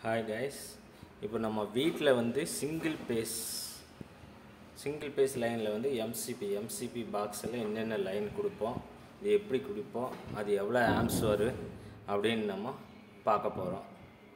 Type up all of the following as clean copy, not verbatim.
Hi guys, இப்போ நம்ம வீட்டில் வந்து சிங்கிள் பேஸ் லைனில் வந்து எம்சிபி பாக்ஸில் என்னென்ன லைன் கொடுப்போம், இது எப்படி கொடுப்போம், அது எவ்வளோ ஆம்ஸ் வரும் அப்படின்னு நம்ம பார்க்க போகிறோம்.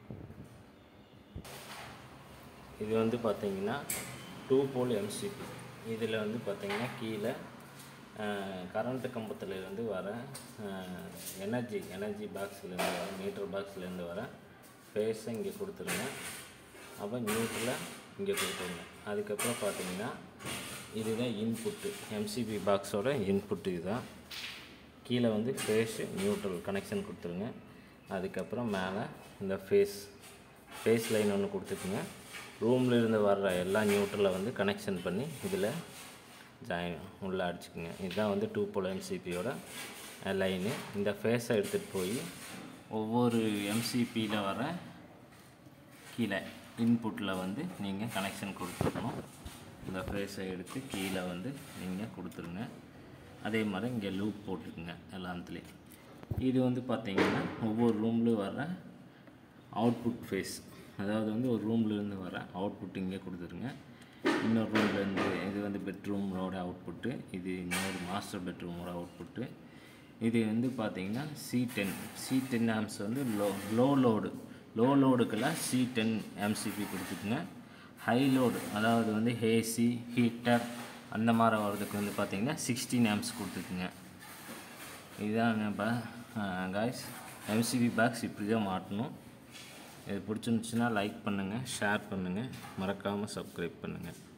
இது வந்து பார்த்திங்கன்னா 2 போல் எம்சிபி. இதில் வந்து பார்த்திங்கன்னா கீழே கரண்ட்டு கம்பத்துலேருந்து வர எனர்ஜி பாக்ஸ்லேருந்து வர மீட்டர் பாக்ஸ்லேருந்து வர ஃபேஸை இங்கே கொடுத்துருங்க. அப்போ நியூட்ரலை இங்கே கொடுத்துருங்க. அதுக்கப்புறம் பார்த்தீங்கன்னா இதுதான் இன்புட்டு, எம்சிபி பாக்ஸோட இன்புட்டு இதுதான். கீழே வந்து ஃபேஸு நியூட்ரல் கனெக்ஷன் கொடுத்துருங்க. அதுக்கப்புறம் மேலே இந்த ஃபேஸ் லைன் ஒன்று கொடுத்துக்குங்க. ரூமில் இருந்து வர்ற எல்லா நியூட்ரலை வந்து கனெக்ஷன் பண்ணி இதில் உள்ளே அடிச்சுக்குங்க. இதுதான் வந்து 2 போல் எம்சிபியோட லைனு. இந்த ஃபேஸை எடுத்துகிட்டு போய் ஒவ்வொரு எம்சிபியில் வர கீழே இன்புட்டில் வந்து நீங்கள் கனெக்ஷன் கொடுத்துருக்கணும். இந்த ஃபேஸை எடுத்து கீழே வந்து நீங்கள் கொடுத்துருங்க. அதே மாதிரி இங்கே லூப் போட்டுருக்குங்க எல்லாத்துலேயும். இது வந்து பார்த்திங்கன்னா ஒவ்வொரு ரூம்லேயும் வர அவுட்புட் ஃபேஸ், அதாவது வந்து ஒரு ரூம்லேருந்து வர அவுட்புட் இங்கே கொடுத்துருங்க. இன்னொரு ரூம்லேருந்து இது வந்து பெட்ரூமோட அவுட்புட்டு, இது இன்னொரு மாஸ்டர் பெட்ரூமோட அவுட்புட்டு. இது வந்து பார்த்திங்கன்னா C10 ஆம்ஸ் வந்து லோ லோடுக்கெல்லாம் C10 எம்சிபி கொடுத்துக்குங்க. ஹை லோடு, அதாவது வந்து ஏசி ஹீட்டர் அந்த மாதிரி வர்றதுக்கு வந்து பார்த்திங்கன்னா 16 ஆம்ஸ் கொடுத்துக்குங்க. இதுதாங்க காய்ஸ், எம்சிபி பாக்ஸ் இப்படி தான் மாட்டணும். இது பிடிச்சிருந்துச்சுன்னா லைக் பண்ணுங்கள், ஷேர் பண்ணுங்கள், மறக்காமல் சப்ஸ்கிரைப் பண்ணுங்கள்.